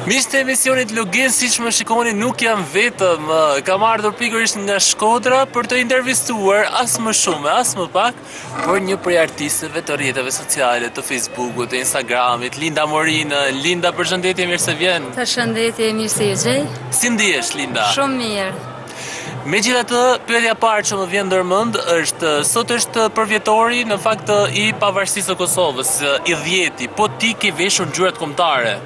Miqtë e emisionit Lugin, siç më shikoni, nuk jam vetëm. Kam ardhur pikërisht nga Shkodra për të intervistuar as më shumë, as më pak, por një prej artistëve të rrjeteve sociale, të Facebookut, të Instagramit, Linda Morinë. Linda, përshëndetje, mirë se vjen. Përshëndetje, mirë se ju gjej. Si ndihesh, Linda? Shumë mirë. Megjithatë, pyetja e parë që më vjen ndërmend është, sot është përvjetori në fakt i pavarësisë së Kosovës, i 10-i, po ti ke veshur ngjyrat kombëtare.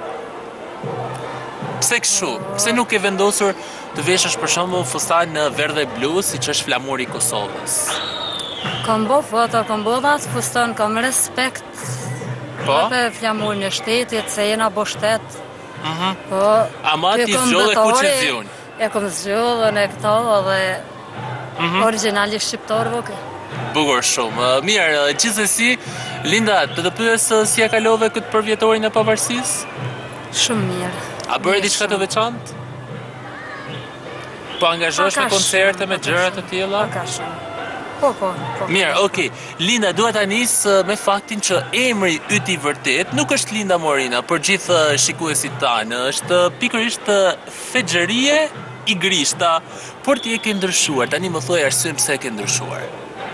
Pse kështu? Pse nuk e vendosur të veshësh për shembull fustan në verdh dhe blu, siç është flamuri i Kosovës? Kam bo foto, kam bo atë fustan, kam respekt. Po? Për flamurin e shtetit, se jena bo shtet. Po. Ama ti zgjodhe kuçezion. E kom zgjollën e këto dhe originali shqiptar vokë. Bukur shumë. Mirë, gjithsesi, Linda, të pyes si e kalove këtë përvjetorin e pavarësisë? Shumë mirë. A bëre diçka të veçantë? Po angazhohesh në koncerte me gjëra të tilla? Ka shumë. Po. Mirë, okay. Linda, dua ta nis me faktin që emri yt i vërtet nuk është Linda Morina, për gjithë shikuesit tanë, është pikërisht Fexherie i Grishta, por ti e ke ndryshuar. Tani më thuaj arsyen pse e ke ndryshuar.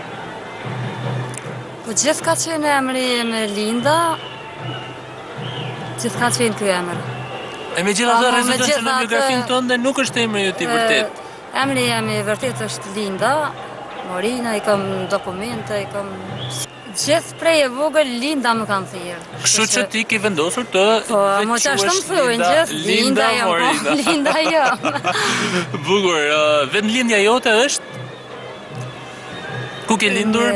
Po gjithë ka qenë emri me Linda, gjithë ka qenë ky emër. E megjithatë rezulton që në biografinë tënde nuk është emri yt i vërtet. Emri jam i vërtet është Linda Morina, i kam dokumente, i kam... Gjithë prej e vogël Linda më kanë thirrë. Kështu që ti ke vendosur të po, mo që ashtu më thujnë gjithë, Linda jam, po, Linda jam. Bukur, vendlindja jote është? Ku ke lindur?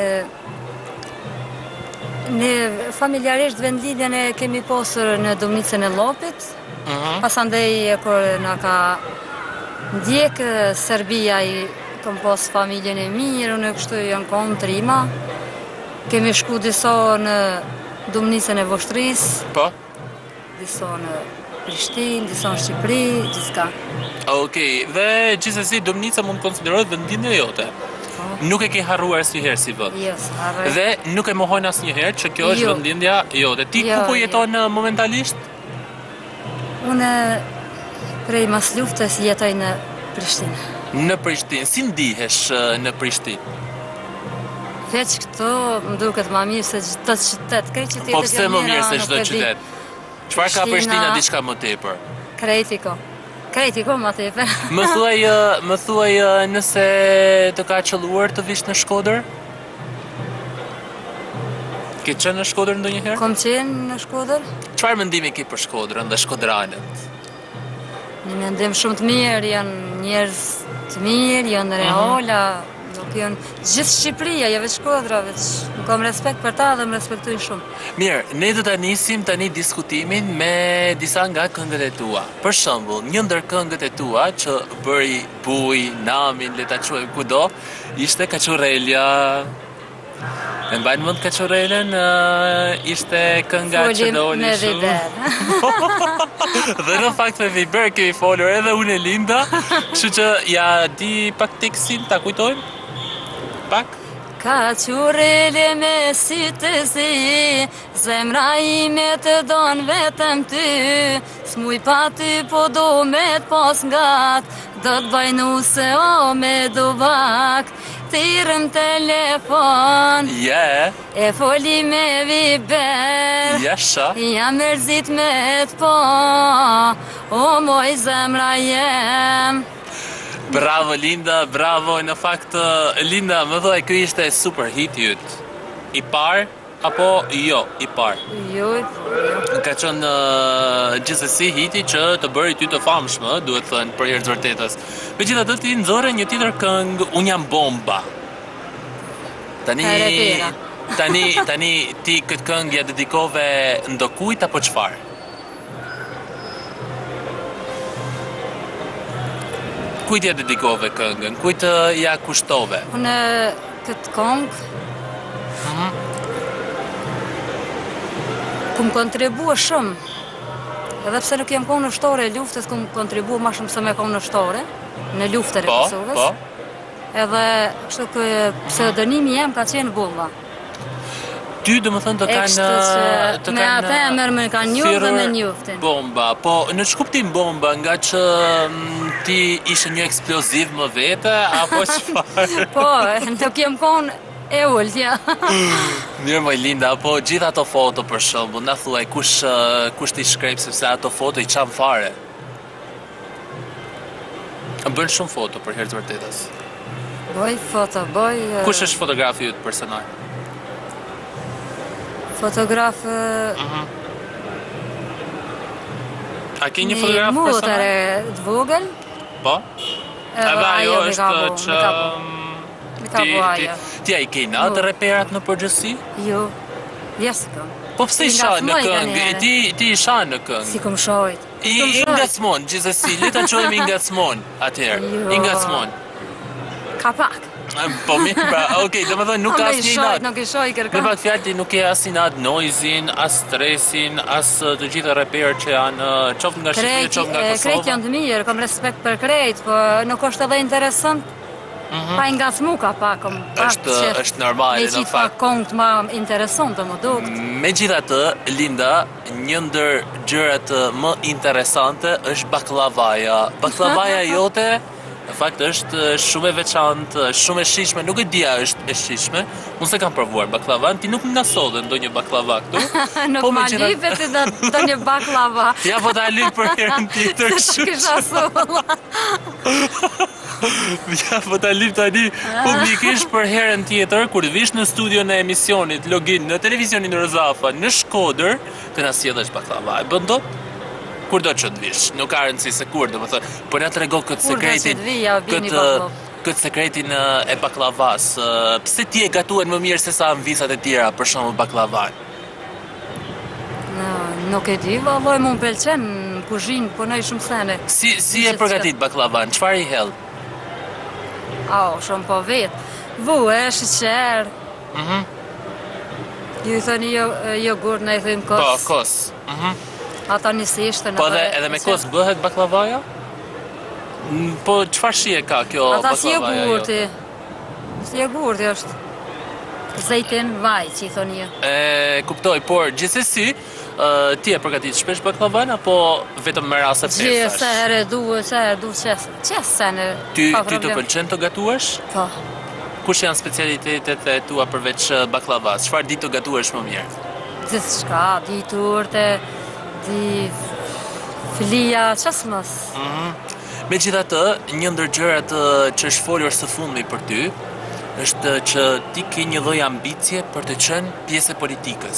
Ne familjarisht vendlindjen e kemi posur në Domnicën e Llopit. Pasandej kur na ka ndjek Serbia, i kam pas familjen e mirë, unë kështu janë konë trima. Kemi shku disa në Domnicën e Voshtrisë. Po? Disa në Prishtinë, disa në Shqipëri, gjithçka. Okej, dhe gjithsesi Domnica mund të konsiderohet vendlindja jote. Nuk e ke harruar asnjëherë si vend. Jo, harroj. Dhe nuk e mohon asnjëherë që kjo është vendlindja jote. Ti ku po jeton momentalisht? Unë prej mas luftës jetoj në Prishtinë. Në Prishtinë. Si ndihesh në Prishtinë? Veç këto më duket më mirë se çdo qytet. Këtë qytet Po pse më mirë se çdo qytet? Çfarë ka Prishtina diçka më tepër? Kretiko më tepër. Më thuaj nëse të ka qelluar të vish në Shkodër? Ke qenë në Shkodër ndonjëherë? Kom qenë në Shkodër. Çfarë mendimi ke për Shkodrën dhe shkodranët? Një mendim shumë të mirë, janë njerëz të mirë, janë reala, nuk janë gjithë Shqipëria, jo veç Shkodra, veç më kam respekt për ta dhe më respektojnë shumë. Mirë, ne do ta nisim tani diskutimin me disa nga këngët e tua. Për shembull, një ndër këngët e tua që bëri buj, namin, le ta quajmë kudo, ishte Kaçurrelja. E mbajnë mend Kaçurrelen, ishte kënga që doli shumë. Dhe në fakt me Viber kemi folur edhe unë e Linda, kështu që ja di pak tekstin, ta kujtojmë? Pak? Kaçurrele me sytë zi, zemra ime të don vetëm ty, s'muj pa ty po do me t'pas ngat, do t'bajnu se o me duvak, tirëm telefon, e foli me Viber, jam mërzit me t'po, o moj zemra jem. Bravo Linda, bravo, në fakt Linda, më thuaj, ky ishte super hit jyt. I parë apo jo, i parë? Jo. Ka qenë gjithsesi hiti që të bëri ty të famshme, duhet thënë për herë të vërtetës. Megjithatë ti nxorre një tjetër këngë, Unë jam bomba. Tani ti këtë këngë ja dedikove ndokujt apo çfarë? Kujt ja dedikove këngën? Kujt ja kushtove? Unë këtë këngë kum kontribua shumë. Edhe pse nuk jam konë në shtore e luftës, kum kontribua ma shumë se me konë në shtore, në luftër e Kosovës. Edhe kështu kë pseudonimi jem ka qenë Bomba. ty domethënë të kanë me atë emër më kanë njohur dhe me njoftin. Bomba, po në ç'kuptim bomba, nga që ti ishe një eksploziv më vete apo çfarë? Po, nuk jem konë e ullja. Mirë më Linda, po gjitha ato foto për shembull, na thuaj kush t'i shkrep sepse ato foto i çan fare. Bën shumë foto për herë të vërtetës. Boj foto, boj... Kush është fotografi yt personal? Fotograf... A ke një fotograf personal? Një mutare të vogël. Po? Edhe ajo është që... Ti a i ke natë reperat në përgjësi? Jo, jesë këm. Po pse i shanë në këngë? Ti i shanë në këngë? Si këm shojt. I ngacmon, gjithsesi, le ta quajmë i ngacmon atëherë. I ngacmon. Ka pak. Po mirë, pra, okej, domethënë nuk ka asnjë natë. Nuk i shoj kërkon. Me pak fjalë ti nuk ke asnjë natë noizin, as stresin, as të gjitha reperët që janë qoftë nga Shqipëria, qoftë nga Kosova. Krejt janë të mirë, kam respekt për krejt, po nuk është edhe interesant. Pa i ngacmu ka pak, është normale në fakt. Me qitë pak kongët ma interesant të më dukt. Megjithatë, Linda, një ndër gjërat më interesante është baklavaja. Baklavaja jote, në fakt është shumë e veçantë, shumë e shijshme, nuk e dia është e shijshme. Unë se kam provuar baklavan, ti nuk nga sodhe ndonjë baklava këtu. Nuk ma lipet ti ndonjë baklava. Ja po ta lyp për herën tjetër. Kisha solla. Ja, po ta lip tani publikisht për herën tjetër, kur vish në studion e emisionit Login në televizionin Rozafa në Shkodër, të na sjellësh baklava. E bën dot? Kur do që të vish? Nuk ka rëndësi se kur, domethënë, po na trego këtë sekretin e baklavas. Pse ti e gatuan më mirë se sa në visat e tjera, për shembull baklavan? Nuk e di, vallaj më pëlqen në kuzhinë, punoj shumë sene. Si e përgatit baklavan? Çfarë i hell? Shumë po vetë. Vue, sheqer. Ju i thoni jogurt, ne i thëjmë kos. Po, kos. Ata nisishtë. Po edhe me kos bëhet baklavaja? Po çfarë shije ka kjo baklavaja? Ata si jogurti. Si jogurti është. Zejtin vaj, që i thoni jo. Kuptoj, por gjithsesi, ti e përgatit shpesh baklavan, apo vetëm me raste të festash? Gjithë, se herë du qesë. Ty të pëlqen të gatuash? Po. Kush janë specialitetet e tua përveç baklavas? Çfarë di të gatuash më mirë? Gjithë shka, di turte, di filia, qasë mës. Megjithatë, një ndër gjërat që është folur së fundmi për ty, është që ti ke një lloj ambicie për të qenë pjesë e politikës.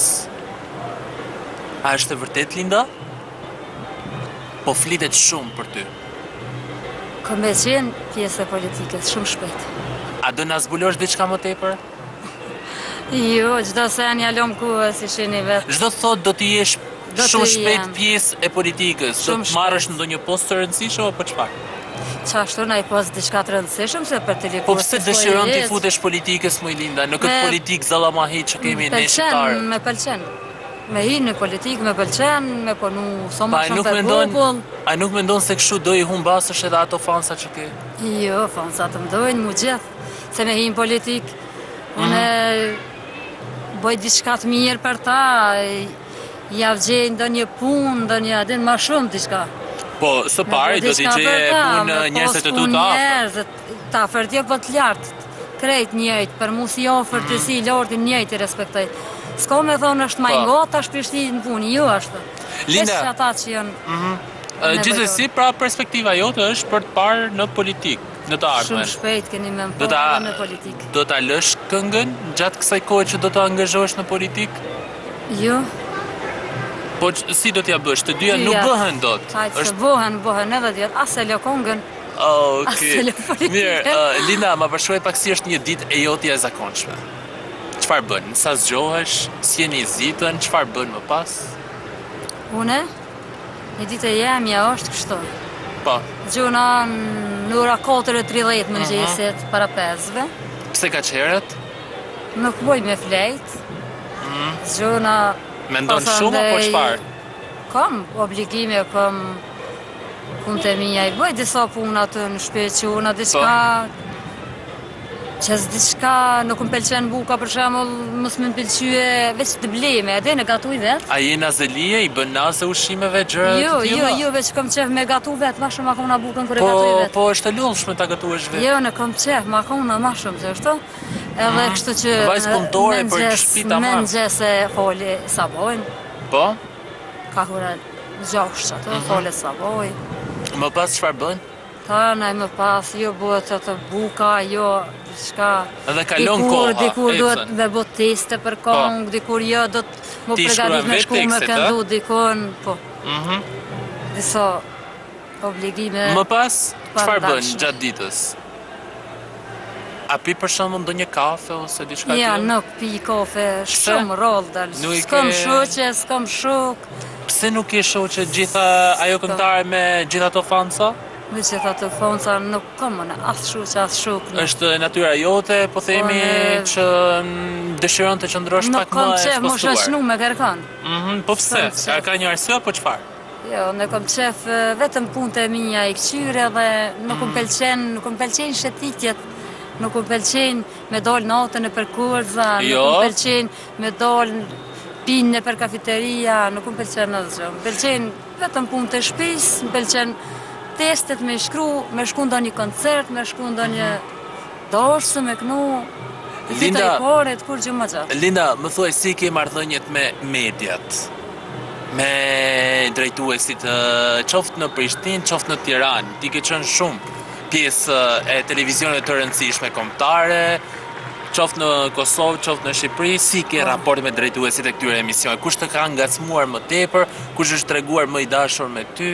A është e vërtet, Linda? Po flitet shumë për ty. Kam me qenë pjesë e politikës, shumë shpejt. A do na zbulosh diçka më tepër? Jo, çdo sen ja lëm kohë si shihni vetë. Çdo thot do të jesh shumë shpejt pjesë e politikës, do të marrësh ndonjë post të rëndësishëm apo çfarë? Qashtu na i post diçka të rëndësishëm se për të likuar. Po pse dëshiron ti futesh politikës më Linda, në këtë politikë zallamahi që kemi ne shqiptarë? Me pëlqen. Me hi në politikë me pëlqen, me punu sa më shumë për popull. A nuk mendon se kështu do i humbasësh edhe ato fansa që ke? Jo, fansa të mdojnë mu gjithë, se me hi në politikë, unë bëj diçka të mirë për ta, javgjej ndonjë punë, ndonjë adin ma shumë diçka. Po, së pari do t'i gjeje punë njerëzit të tu të afër. Ta afër t'jo po t'lartë, krejt njëjtë, për mu si ofër të si lortin njëjtë i respektoj. S'ko me thonë është ma ingota, shpishti në punë, jo ashtë. Linda, gjithsesi, pra perspektiva jote është për të parë në politikë, në të ardhmen. Shumë shpejt keni me më parë në politikë. Do t'a lësh këngën gjatë kësaj kohë që do të angazhohesh në politikë? Jo. Po si do t'ja bësh? Të dyja nuk bëhen dot. Hajtë se bëhen edhe djetë, asë e lë kongën. Okej. Mirë, Linda, ma përshkruaj pak si është një ditë e jotja e zakonshme. Çfarë bën? Sa zgjohesh, si jeni zitën, çfarë bën më pas? Une? Një ditë e jemja është kështu. Po. Gjuna në ora 4:30 mëngjesit para 5-ve. Pse kaq herët? Nuk boj me flejt. Gjuna... Mendon shumë apo çfarë? Kam obligime, kam punët e mia, i bëj disa puna të në shpequna, diçka Qes diçka nuk më pëlqen buka për shembull, mos më pëlqye veç të bleme, edhe në gatuj vet. A je nazelie, i bën naze ushqimeve, gjëra të tilla? Jo, veç kom qef me gatu vet, ma shumë akoma bukën kur e gatuj vet. Po është e lullshme ta gatuesh vet. Jo, në kom qef, ma akoma ma shumë që është. Edhe kështu që vajzë punëtore për shtëpi ta marr. Mëngjes e foli sabojn. Po? Ka hora 6 ato, foli saboj. Më pas çfarë bën? Tanaj më pas, jo bëhet atë buka, jo diçka. Edhe kalon koha. Dikur duhet me bë teste për kong, dikur jo do të më përgatit me shku me këndu dikon, po. Disa obligime. Më pas, çfarë bën gjatë ditës? A pi për shembull ndonjë kafe ose diçka tjetër? Ja, nuk pi kafe, shumë roll dal. S'kam shoqe, s'kam shok. Pse nuk ke shoqe gjitha ajo këngëtare me gjitha ato fansa? Me gjitha ato fansa nuk kam as shoqe, as shok. Është natyra jote, po themi që dëshiron të qëndrosh pak më e ekspostuar. Nuk kam qef, më shashnu me kërkan. Po pse? A ka një arsye apo çfarë? Jo, ne kam qef vetëm punët e mia i këqyre dhe nuk më pëlqen shëtitjet. Nuk më pëlqen me dal natën e për kurza, nuk më pëlqen me dal pinë për kafeteria, nuk më pëlqen asgjë. Më pëlqen vetëm punët e shtëpisë, më pëlqen testet me shkru, me shku ndonjë koncert, me shku ndonjë dashje me kënu. Linda, kur gjë më gjatë. Linda, më thuaj si ke marrëdhëniet me mediat? Me drejtuesit qoftë në Prishtinë, qoftë në Tiranë. Ti ke qenë shumë pjesë e televizionit të rëndësishme kombëtare, qoftë në Kosovë, qoftë në Shqipëri, si ke raport me drejtuesit e këtyre emisioneve? Kush të ka ngacmuar më tepër? Kush është treguar më i dashur me ty?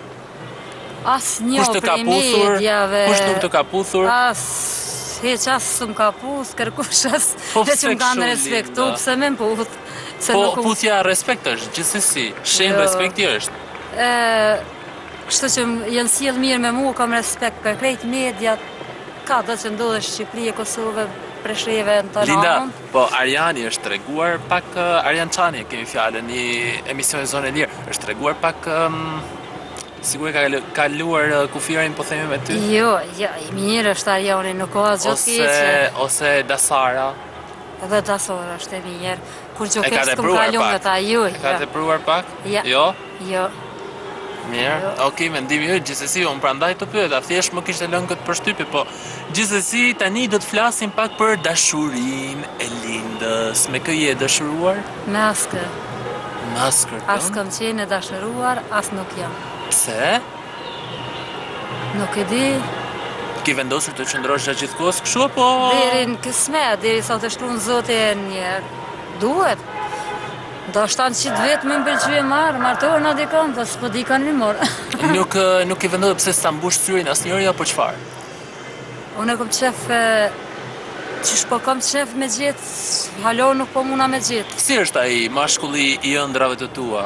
Asnjë prej mediave. Kush nuk të ka puthur? Hiç as s'm ka puth, kërkush as veç më kanë respektu, pse më puth. Po puthja respekt është, gjithsesi, shem respekti është. Kështu që janë sjell mirë me mua, kam respekt për krejt mediat, ka do që ndodhe Shqipëri e Kosovë, Presheve në të Linda, po Arjani është treguar pak, Arjan Çani, kemi fjalën, një emision e Zonë e Lirë, është treguar pak, sigur ka kaluar kufirin, po themi me ty? Jo, i mirë është Arjani, nuk ka asgjë të keqe. Ose Dasara? Edhe Dasara është e mirë, kur që keq s'kum kalu me ta, jo. E ka tepruar pak? Jo? Jo. Mirë, okej, mendimi jo, gjithsesi, unë prandaj të pyeta, thjesht më kishte lënë këtë përshtypje, po gjithsesi tani do të flasim pak për dashurinë e Lindës. Me kë je dashuruar? Me askë. Me askë. As kam qenë e dashuruar, as nuk jam. Pse? Nuk e di. Ki vendosur të qëndrosh gjatë gjithkohës kështu apo? Deri në kismet, deri sa të shkruan Zoti njerë. Duhet. Do shtanë qitë vetë më pëlqyje martohë në dikon, po s'po di kanë një morë. Nuk i vendodhe pse s'ta mbush syrin asë njëri apo qfarë? Unë e kom qef, qysh po kom qef me gjithë, halo nuk po muna me gjithë. Si është ai mashkulli i ëndrave të tua?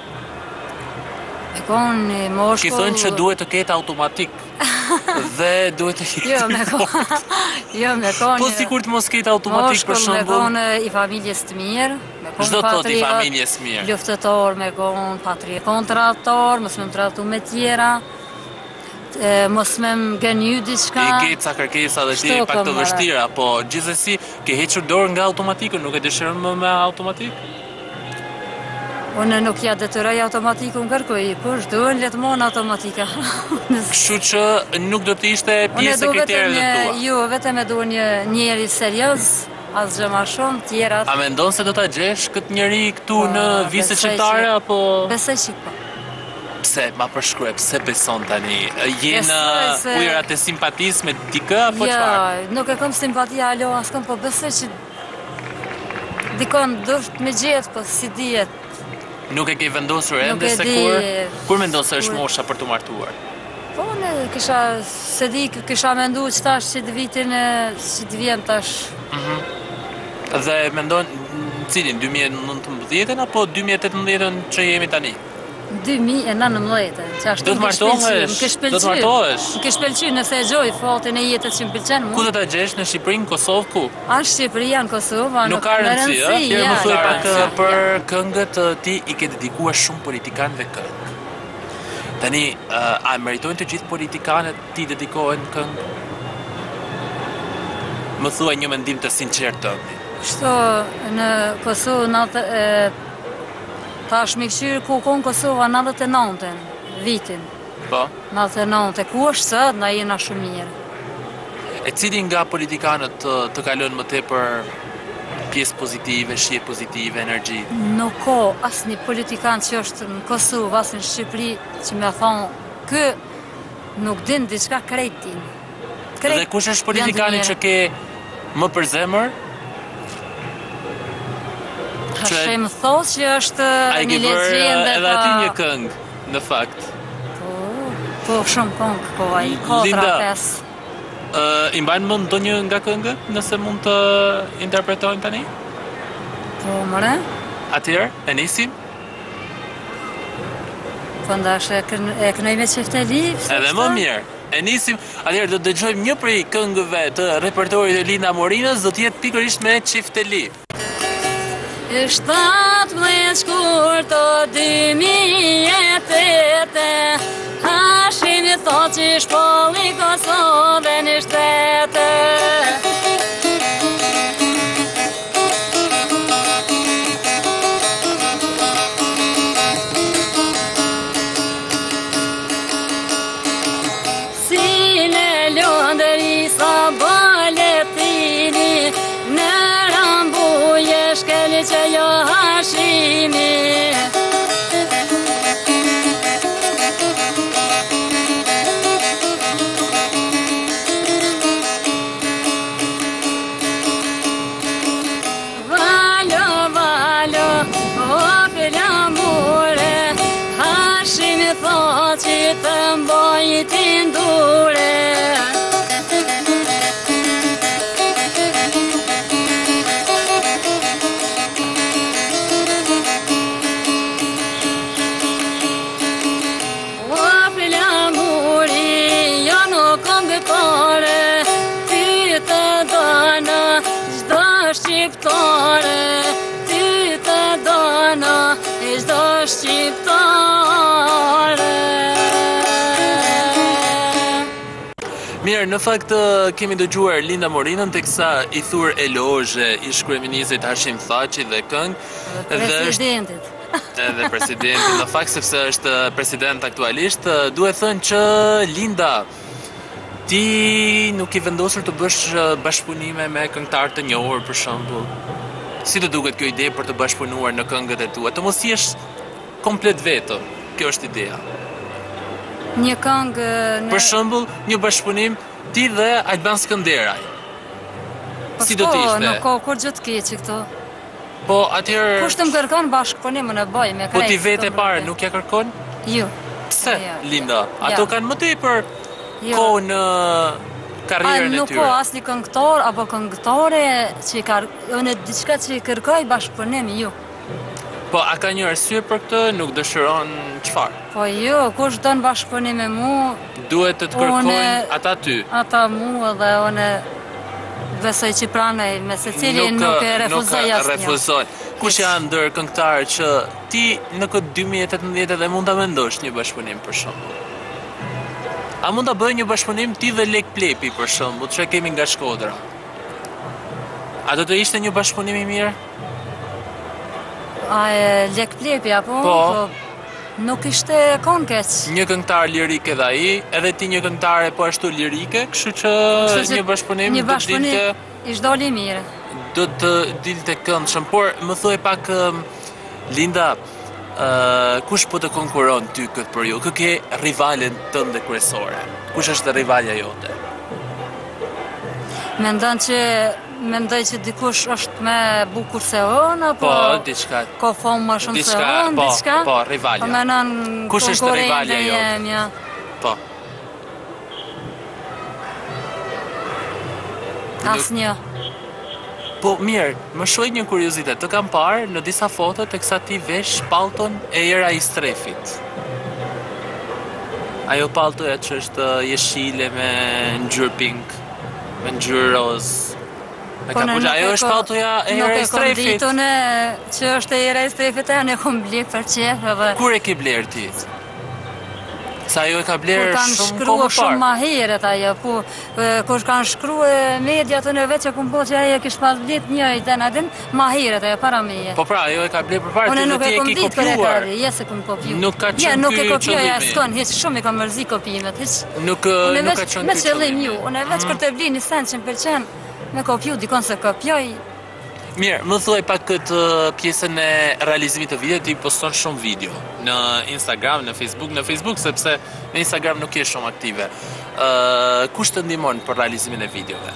Me konë një moshkull... Ki thënë që duhet të ketë automatik. Dhe duhet të jetë Jo, me konë... Po si kur të mos ketë automatik për shembull? Me konë i familjes të mirë. Çdo të thotë i familjes mirë. Luftëtor, me konë patrie kontrator, mos me më tratu me tjera, mos me më gënyu diçka. I ke ca kërkesa dhe ti pak të vështira, po gjithsesi ke hequr dorë nga automatikën, nuk e dëshiron më me automatik? Unë nuk ja detyroj automatikun kërkoj, kush duhen le të monë automatika. Kështu që nuk do të ishte pjesë e kriterëve tua. Jo, vetëm e duhen një njeri serioz, asgjë më shumë, tjerat. A mendon se do ta gjesh këtë njeri këtu në vizë qytetare apo? Besoj që po. Pse, ma përshkruaj, pse beson tani? Je në ujërat e simpatisë me dikë apo çfarë? Jo, nuk e kam simpatia alo askom, po besoj që dikon dësht me gjetë, po si dihet. Nuk e ke vendosur ende se kur mendon se është mosha për të martuar? Po, ne kisha mendu që tash që të vitin që të vjen tash. Dhe mendon cilin, 2019 apo 2018 që jemi tani? 2019, që ashtu më kishpëlqy. Do të martohesh? Më kishpëlqy nëse e gjoj fatin e jetës që më pëlqen mua. Ku do ta gjesh, në Shqipëri, në Kosovë, ku? Në Shqipëri, në Kosovë, nuk ka rëndësi, ëh? Herë më thuaj pak për këngët, ti i ke dedikuar shumë politikanëve këngë. Tani, a meritojnë të gjithë politikanët ti dedikohen këngë? Më thuaj një mendim të sinqert tënd. Kështu në Kosovë tash me këshirë ku konë Kosova 99-ën, vitin. Po. 99, ku është sot, na jena shumë mirë. E cili nga politikanët të kalon më tepër pjesë pozitive, shije pozitive, energji? Nuk ka asnjë politikan që është në Kosovë, as në Shqipëri, që me thonë, kë nuk din diçka krejtin. Dhe kush është politikani që ke më për zemër? Hashem thos që është një legjendë. Edhe aty një këngë, në fakt. Po, shumë këngë, po, ai 4-5. I mbajnë mend ndonjë nga këngët, nëse mund të interpretojnë tani? Po, mëre. Atëherë, e nisim? Po ndash e kënoj me Çifteli. Edhe më mirë. E nisim, atëherë do të dëgjojmë një prej këngëve të repertorit të Linda Morinës, do të jetë pikërisht me Çifteli. 17 shkurto 2008, Hashim i thot që shpolli Kosovën i shtetë. Si në Londër i sa baletini, në Rambuje shkeli që jo Hashimi. Valo, valo, o flamure, Hashimi thot që të mboj t'indure. Shqiptare, ty të dona, çdo shqiptare. Mirë, në fakt kemi dëgjuar Linda Morinën teksa i thur elozhe ish kryeministit Hashim Thaçi dhe këngë Presidentit. Edhe presidentit, në fakt sepse është president aktualisht, duhet thënë që Linda, ti nuk i vendosur të bësh bashkëpunime me këngëtar të njohur për shembull. Si të duket kjo ide për të bashkëpunuar në këngët e tua? Të mos jesh komplet vetëm. Kjo është ideja. Një këngë Për shembull, një bashkëpunim ti dhe Alban Skënderaj. Si do të ishte? Nuk ka kur gjë të keqe këto. Po atëherë Kush të më kërkon bashkëpunimin e bëj me krejt. Po ti vetë e parë nuk ja kërkon? Jo. Pse, Linda? Ato kanë më tepër kohë në karrierën e tyre. Nuk ka asnjë këngëtar apo këngëtare që unë diçka që kërkoj bashkëpunim, jo. Po a ka një arsye për këtë? Nuk dëshiron çfarë? Po jo, kush don bashkëpunim me mua, duhet të kërkojnë ata ty. Ata mua dhe unë besoj që pranej me secili nuk e refuzoj asnjë. Nuk refuzoj. Kush janë ndër këngëtarë që ti në këtë 2018 edhe mund ta mendosh një bashkëpunim për shembull? A mund ta bëj një bashkëpunim ti dhe Lek Plepi për shembull, që kemi nga Shkodra? A do të ishte një bashkëpunim i mirë? A Lek Plepi apo? Po. Nuk ishte konkeq. Një këngëtar lirik edhe ai, edhe ti një këngëtare po ashtu lirike, kështu që një bashkëpunim do të dilte ish doli mirë. Do të dilte këndshëm, por më thuaj pak Linda, kush po të konkuron ty këtë periudhë? Kë ke rivalen tënde kryesore? Kush është rivalja jote? Mendoj që dikush është me bukur se unë, apo diçka. Ka famë më shumë se unë, diçka. Po, rivalja. Po menon kush është rivalja jote? Po. Asnjë. Po mirë, më shoj një kuriozitet, të kam parë në disa foto teksa ti vesh pallton e era i strefit. Ajo palltoja që është jeshile me ngjyrë pink, me ngjyrë roz. Ajo është palltoja e era i strefit. Nuk e që është e era i strefit e në kom bler për qef edhe... Kur e ke bler ti? Sa ajo e ka Kur bler kanë shumë shkruar kohë më shumë parë. ma heret ajo, kur kanë shkruar media të në veç e kumë po që ajo kish pas blet njëjtë e në din, ma heret ajo para meje. Po pra, ajo e ka bler përpara Unë ty dhe nuk ti e e kom ke ditë për e kopjuar. kërë, jes e kom kopju. Nuk ka qenë nuk e ky kopjoj, qëllimi. s'kon, hiç shumë i ka mërzi kopimet, hiç. Nuk Unë ka veç qenë me ky qëllim qëllimi. ju, unë veç kur të bli një send që më pëlqen, me kopju dikon se kopjoj. Mirë, më thuaj pak këtë pjesën e realizimit të video, ti poston shumë video në Instagram, në Facebook, sepse në Instagram nuk je shumë aktive. Kush të ndihmon për realizimin e videove?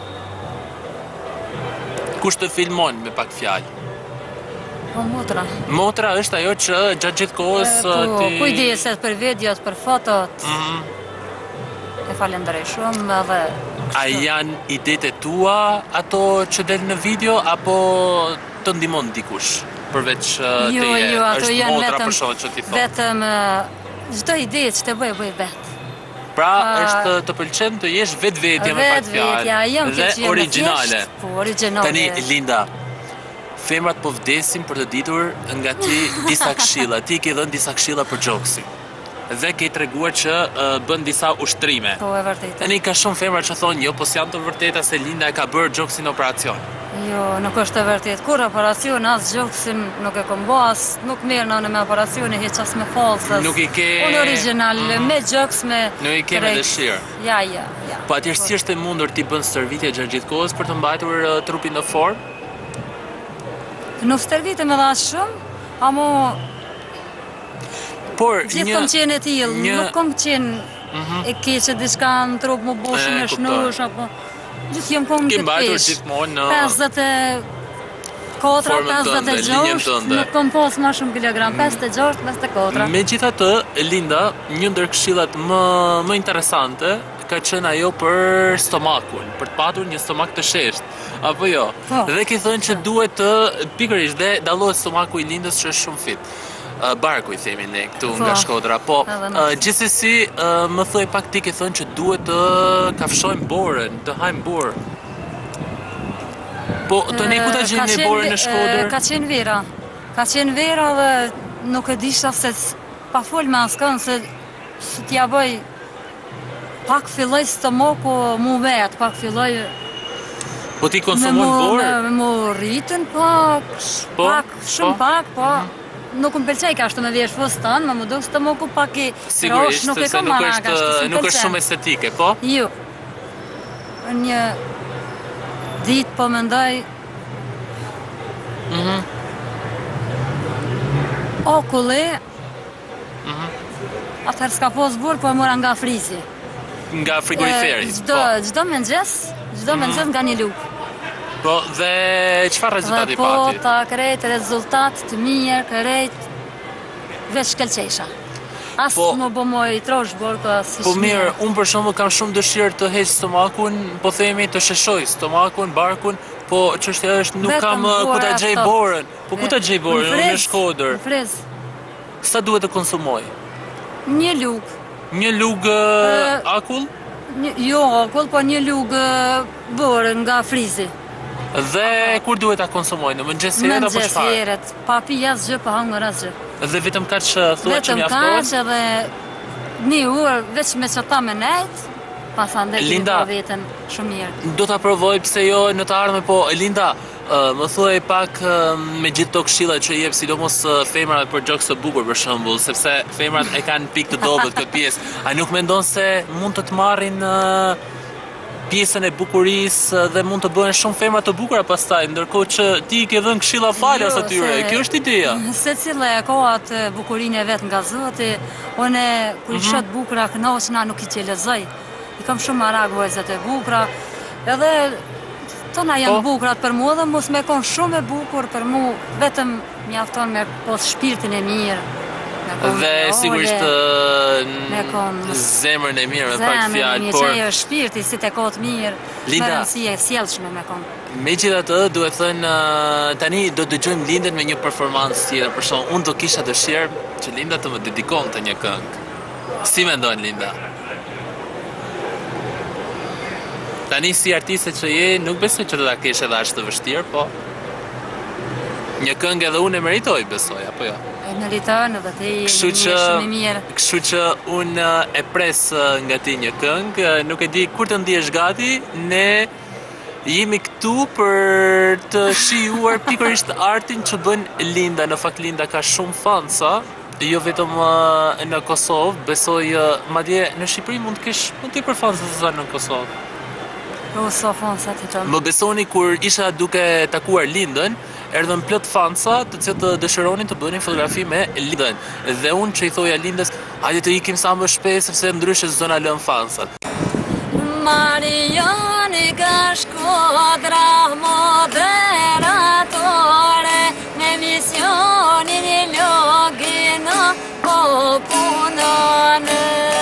Kush të filmon me pak fjalë? Po motra. Motra është ajo që gjatë gjithë kohës ti... Kujdeset për videot, për fotot. E falenderoj shumë edhe... A janë idetë tua ato që del në video, apo të ndihmon dikush? Përveç teje, ato është janë motra për shkak që ti thon. vetëm çdo ide që të bëj vetë. Pra, është të pëlqen të jesh vetvetja me pak fjalë dhe origjinale. Po, origjinale. Tani Linda, femrat po vdesin për të ditur nga ti disa këshilla. Ti ke dhënë disa këshilla për Gjoksin. Dhe ke treguar që bën disa ushtrime. Po, e vërtetë. Tani ka shumë femra që thonë, jo, po s'janë të vërteta se Linda e ka bërë Gjoksin operacion. Jo, nuk është e vërtetë. Kur operacion, as Gjoksin nuk e kom bë, as nuk merr në me operacione, hiç as me falsas. Nuk i ke... Unë original, me Gjoks, me... Nuk i ke me dëshirë. Ja. Po atëherë si është e mundur ti bën stërvitje gjatë gjithë kohës për të mbajtur trupin në formë? Nuk stërvitem edhe as shumë, amo... Por gjithë kom qenë e tillë, nuk kom qenë e keqe diçka në trup më boshën e shnush, apo... Gjithë jem kom ke të mbajtur pesh. gjithmonë në 54, 56, nuk kom pas ma shumë kilogram, 56, 54. Megjithatë, Linda, një ndër këshillat më interesante ka qenë ajo për stomakun, për të patur një stomak të sheshtë, apo jo? Po. Dhe ke thënë që duhet të pikërisht dhe dallohet stomaku i Lindës që është shumë fit. Barku i themi ne këtu nga Shkodra, po gjithsesi më thuaj pak ti ke thënë që duhet të kafshojmë borën, të hajmë borë. Po tani ku ta gjejmë ne borën në Shkodër? Ka qenë vera dhe nuk e disha se pa fol me askën se t'ja bëj pak filloj stomaku mu vet, pak filloj Po ti konsumon borë? Me mu rritën pak, shumë pak, po. Nuk më pëlqej ka ashtu me vjesh fustan, më duk stomaku pak i rosh, nuk e kam marrë nuk është shumë estetike, po? Jo. Një ditë po mendoj okulli atëherë s'ka pos burë, po e mora nga frizi. Nga frigoriferi? Gjdo mëngjes nga një lukë. Po, dhe çfarë rezultati pati? Dhe po ta krejt rezultat të mirë, krejt veç shkelqesha. Asë më bo moj trosh borë, si Po mirë, unë për shembull kam shumë dëshirë të heq stomakun, po themi të sheshoj stomakun, barkun, po çështja është nuk kam ku ta gjej borën. Po ku ta gjej borën në Shkodër? Në friz. Sa duhet të konsumoj? Një lugë. Një lugë akull? Jo akull, po një lugë borë nga frizi. Dhe kur duhet ta konsumoj? Në mëngjes herët apo çfarë? Mëngjes herët, pa pi asgjë, pa hangër asgjë. Dhe vetëm kaq thuat që mjafton? Vetëm kaq edhe një urë veç me çata me nejt, pasandej Linda, veten shumë mirë. Do ta provoj, pse jo në të ardhmen, po Linda, më thuaj pak me gjithë to këshilla që jep sidomos femrat për Gjoks të bukur për shembull, sepse femrat e kanë pikë të dobët këtë pjesë. A nuk mendon se mund të marrin pjesën e bukurisë dhe mund të bëhen shumë femra të bukura pastaj, ndërkohë që ti ke dhënë këshilla falas atyre. Kjo është ideja. Secila e ka atë bukurinë e vet nga Zoti. Unë kur i shoh të bukura kënaqna, nuk i çelëzoj. I kam shumë marak vajzat e bukura. Edhe tona janë bukurat për mua dhe mos me kon shumë e bukur për mua, vetëm mjafton me pas shpirtin e mirë. Dhe sigurisht zemrën e mirë me pak fjalë, por që është shpirti si te kot mirë, Linda, si e sjellshme me kon. Megjithatë, duhet thënë tani do dëgjojmë Lindën me një performancë tjetër, për shkak unë do kisha dëshirë që Linda të më dedikonte një këngë. Si mendon Linda? Tani si artiste që je, nuk besoj që do ta kesh edhe aq të vështirë, po Një këngë edhe unë e meritoj, besoj, apo jo? E meriton edhe ti je shumë i mirë. Kështu që unë e pres nga ti një këngë, nuk e di kur të ndihesh gati, ne jemi këtu për të shijuar pikërisht artin që bën Linda. Në fakt Linda ka shumë fansa, jo vetëm në Kosovë, besoj madje në Shqipëri mund të për fansa të zanë në Kosovë. So fansa të tëmë. Më besoni kur isha duke takuar Lindën, erdhën plot fansa të cilët të dëshironin të bënin fotografi me Lindën. Dhe unë që i thoja Lindës, hajde të ikim sa më shpejt sepse ndryshe s'do na lën fansat. Mariani ka shkodra moderatore me misionin e logina po punane.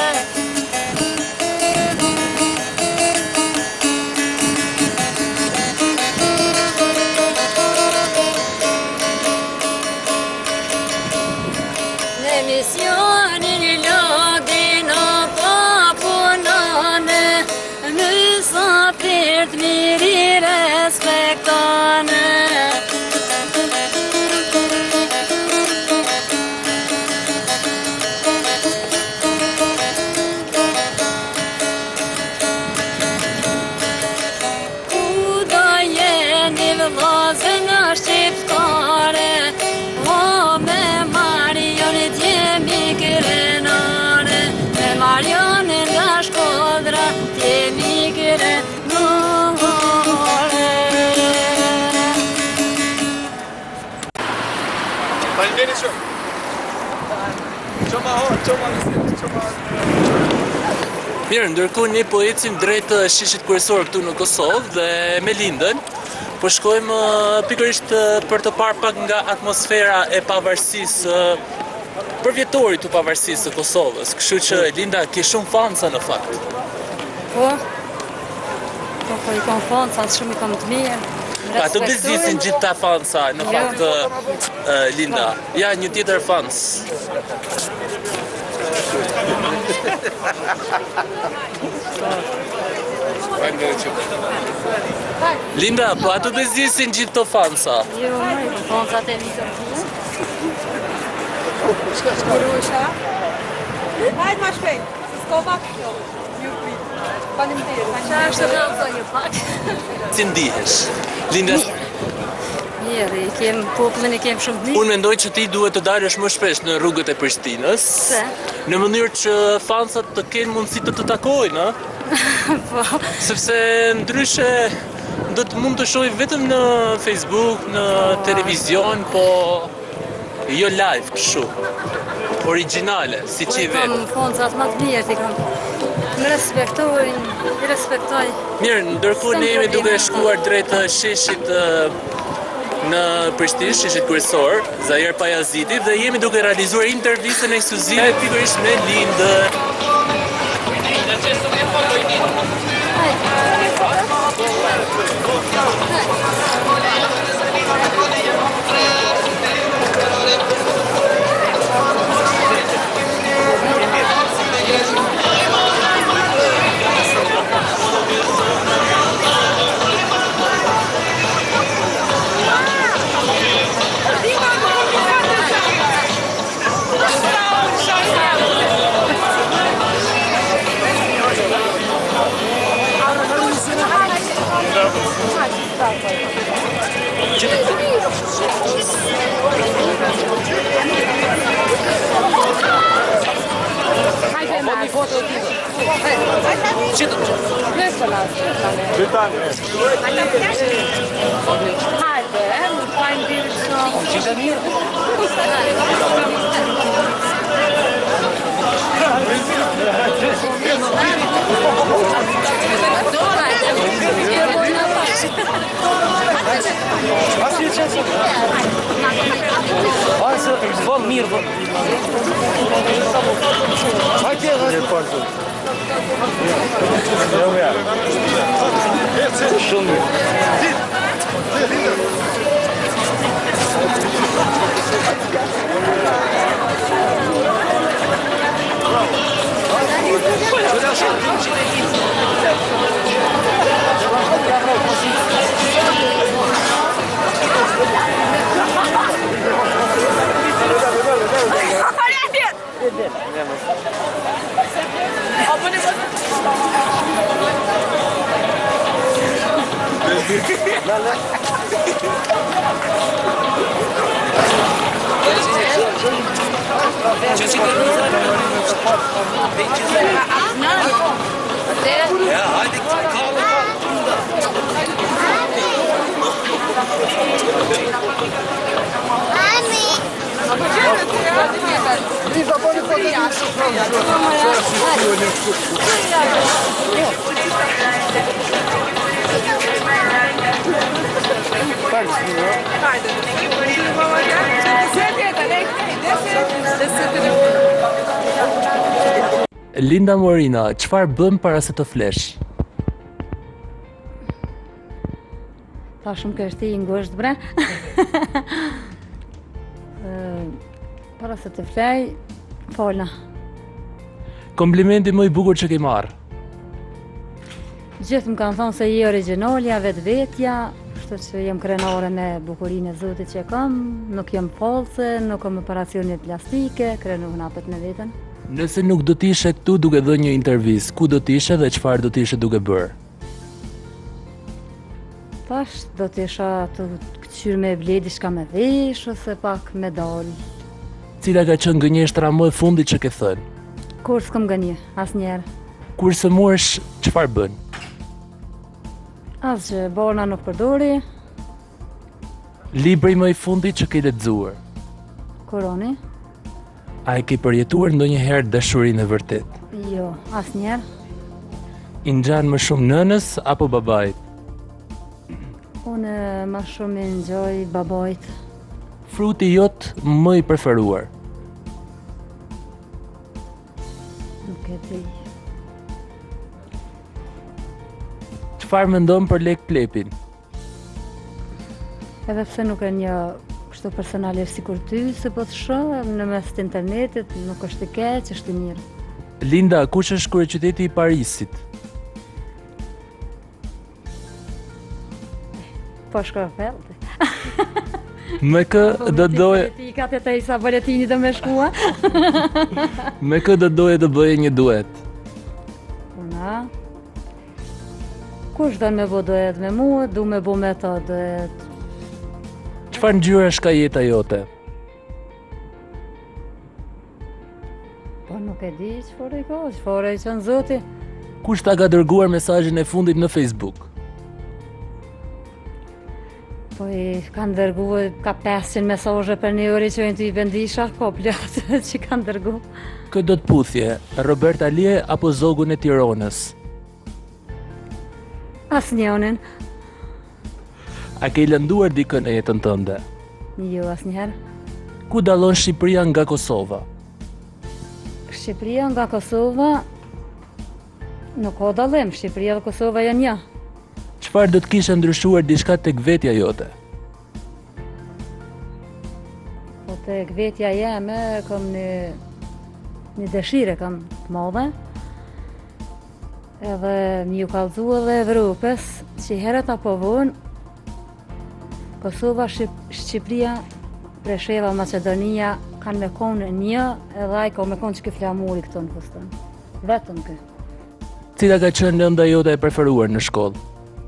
Misionin e logina po punane, mysafir të miri respektane. Ku do jeni vëllezër në shqiptare, o me Marionit jemi krenare, me Marionin nga Shkodra jemi krenare. Faleminderit shumë. Mirë, ndërkohë ne po ecim drejt sheshit kryesor këtu në Kosovë dhe me Lindën, po shkojmë pikërisht për të parë pak nga atmosfera e pavarësisë, përvjetorit të pavarësisë së Kosovës. Kështu që Linda ke shumë fansa në fakt. Po i kom fansa, shumë i kom të mirë. Pa të bezisin gjithë ta fansa, në fakt, Linda. Ja, një tjetër fans. Linda, po a të bezisin gjithë të fansa? Jo, i kom fansat e vitër të Kurusha. Hajde ma shpejt, se s'ko pak kjo. Ju prit. Faleminderit. Qa është të rëmë një pak? Si ndihesh? Linda, Mirë, popullin e kem shumë mirë. unë mendoj që ti duhet të dalësh më shpesh në rrugët e Prishtinës, Se? në mënyrë që fansat të kenë mundësi të të takojnë, Po, sepse ndryshe mund të shohim vetëm në Facebook, në televizion, po jo live kështu, originale, si që i i vetë. kom fansat më të mirë, i kom. Më respektoj. Mirë, ndërkohë ne jemi duke shkuar drejt sheshit në Prishtinë, sheshit kryesor, Zahir Pajaziti, dhe jemi duke realizuar intervistën ekskluzive pikërisht me Lindën. Linda Morina, çfarë bën para se të flesh? Ta shumë kështi i ngusht bre. Para se të flej, folna. Komplimenti më i bukur që ke marrë? Gjithë më kanë thonë se je originalja, vetja, kështu që jem krenare me bukurinë e Zotit që kam, nuk jem false, nuk kam operacione plastike, krenu hapet me veten. Nëse nuk do t'ishe këtu duke dhënë një intervistë, ku do t'ishe dhe çfarë do t'ishe duke bërë? Tash do t'isha të këqyr me ble diçka me vesh ose pak me dal. Cila ka qenë gënjeshtra më e fundit që ke thënë? Kur s'kam gënje, asnjëherë. Kur së muesh, çfarë bën? Asgjë, borna nuk përdori. Libri më i fundit që ke lexuar? Korani? A e ke përjetuar ndonjëherë dashurinë e vërtet? Jo, asnjëherë. I ngjan më shumë nënës apo babait? Unë më shumë i ngjoj babait. Fruti jot më i preferuar? Nuk e di. Çfarë mendon për lek plepin? Edhe pse nuk e një kështu personalisht sikur ty, se po të shoh në mes të internetit, nuk është i keq, është i mirë. Linda, kush është kryeqyteti i Parisit? Po Shkërfeldi. Me kë do doje... Politikat e të Isa Valetini do me shkua. Me kë do doje të bëje një duet? Una. Kush do me bo duet me mua, du me bo me ta duet. Çfarë ngjyrash ka jeta jote? Po nuk e di çfarë ka, çfarë i qenë Zoti. Kush ta ka dërguar mesazhin e fundit në Facebook? Po i kanë dërguar ka 500 mesazhe për një orë që i vendisha, po plot që kanë dërguar. Kë do të puthje, Robert Alie apo Zogun e Tiranës? Asnjënin. A ke lënduar dikën e jetën tënde? Jo, asnjëherë. Ku dallon Shqipëria nga Kosova? Shqipëria nga Kosova nuk ka dallim, Shqipëria dhe Kosova janë një. Çfarë do të kishe ndryshuar diçka tek vetja jote? Po tek vetja jeme kam një dëshire kam të madhe. Edhe më ju kallëzua dhe Evropës që herët apo vonë Kosova, Shqipëria, Presheva, Macedonia kanë me konë një edhe ai ka me konë që ke flamuri këto në fustan. Vetëm kë. Cila ka qenë lënda jote e preferuar në shkollë?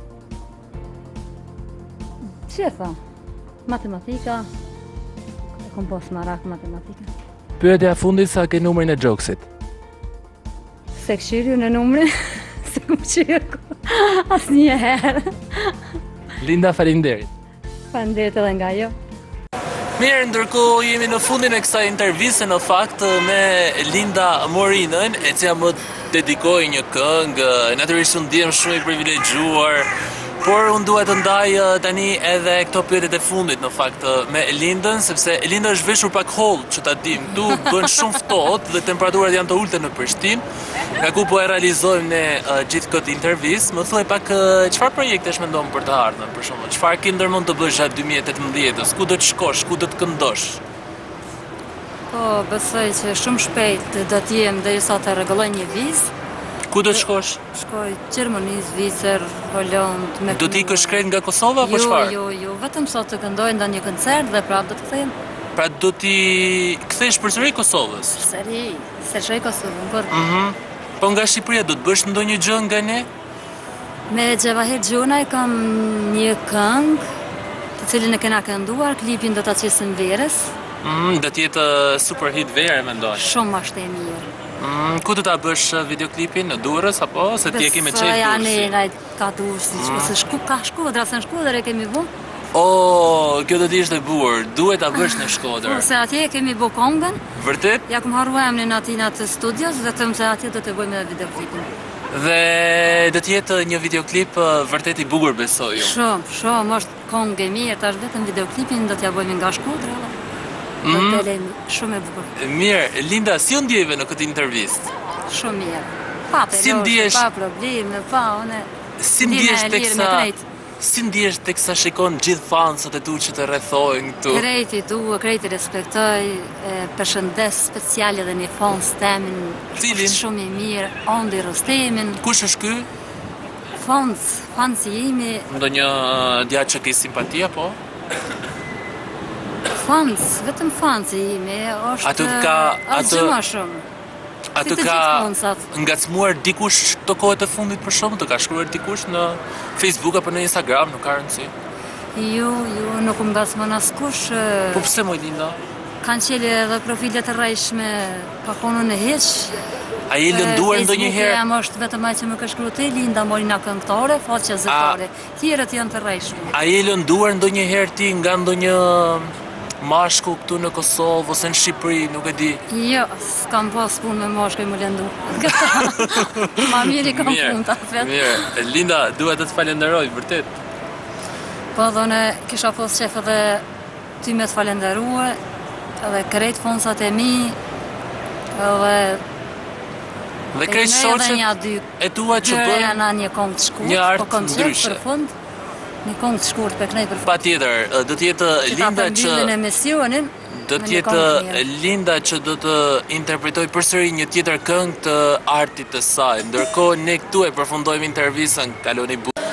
Qefa, matematika, e kom pas marak matematika. Pyetja e fundit, sa ke numrin e Xhoksit? Se këshirju në numrin, se kom qirë asnjëherë. Linda, faleminderit. Faleminderit edhe nga jo. Mirë, ndërkohë jemi në fundin e kësaj interviste në fakt me Linda Morinën, e cila më dedikoi një këngë, natyrisht unë ndiem shumë i privilegjuar, por unë duhet të ndaj tani edhe këto pyetjet e fundit në fakt me Lindën, sepse Linda është veshur pak holl, që ta dim, tu bën shumë ftohtë dhe temperaturat janë të ulta në Prishtinë. Nga ku po e realizojmë ne gjithë këtë intervistë, më thuaj pak çfarë projektesh mendon për të ardhmen, për shembull, çfarë ke ndërmend të bësh gjatë 2018-s, ku do të shkosh, ku do të këndosh? Po, besoj që shumë shpejt do të jem derisa të rregulloj një vizë. Ku do të shkosh? Shkoj Gjermani, Zvicër, Holand, me. Do të ikësh krejt nga Kosova apo çfarë? Jo, vetëm sot të këndoj ndonjë koncert dhe prapë do të kthehem. Pra do t'i kthesh përsëri Kosovës? Përsëri Kosovën, po. Po nga Shqipëria do të bësh ndonjë gjë nga ne? Me Gjevahir Gjunaj kam një këngë, të cilin e kena kënduar, klipin do ta qesim verës. Do t'jetë super hit verë, mendoj. Shumë ashtë e mirë. Ku do ta bësh videoklipin, në Durrës apo se ti e ke me qejf Durrësi? Janë ka Durrësi, ose ka Shkodër, se në Shkodër e kemi bu. Kjo do t'i ishte bukur, duhet ta bësh në Shkodër. Se atje e kemi bu kongën. Vërtet? Ja kum harru emrin atina të studios, vetëm se atje do të bëjmë edhe videoklipin. Dhe do t'jetë një videoklip vërtet i bukur, besoj ju. Shumë, është kongë e mirë, tash vetëm videoklipin do t'ja bëjmë nga Shkodra. Do t'ele shumë e bukur. Mirë, Linda, si u ndjeve në këtë intervistë? Shumë mirë. Pa peloshe, pa probleme, pa one. Si ndjesh teksa shikon gjithë fansat e tu që të rrethojnë këtu? Krejti respektoj, përshëndes special edhe një fans temin. Cilin? Shumë i mirë, Ondi Rostemin. Kush është ky? Fansi imi. Ndonjë djalë që ke simpatia, po? Vetëm fansi imi, është gjëma shumë. Atë ka ngacmuar dikush të kohët e fundit për shumë, të ka shkruar dikush në Facebook apo në Instagram, nuk ka rëndësi? Jo, nuk më ngacmon askush. Po pse moj Linda? Kanë qelë edhe profilet të rrejshme pa kono në heq. A je lënduar ndonjëherë? Facebook jam është vetëm ai që më ka shkruar te Linda Morina këngëtare, faqe zëtare. Tjerët janë të rrejshme. A je lënduar ndonjëherë ti nga ndonjë mashku këtu në Kosovë ose në Shqipëri, nuk e di? Jo, s'kam pas punë me mashku i më lëndu. Ma mirë i kam punë ta fet. Mirë, Linda, duhet të të falenderoj, vërtet. Po, dhone, kisha pas qef edhe ty me të falenderue, edhe krejt fonsat e mi, edhe krejt shoqet e tua që bëjnë janë një kongë të shkurt, po koncert për fund. Një kongë të shkurt për kënej për fund. Pa tjetër, do t'jetë Linda që... Do t'jetë Linda që do të interpretoj përsëri një tjetër këngë të artit të saj. Ndërkohë ne këtu e përfundojmë intervistën, kaloni bukur.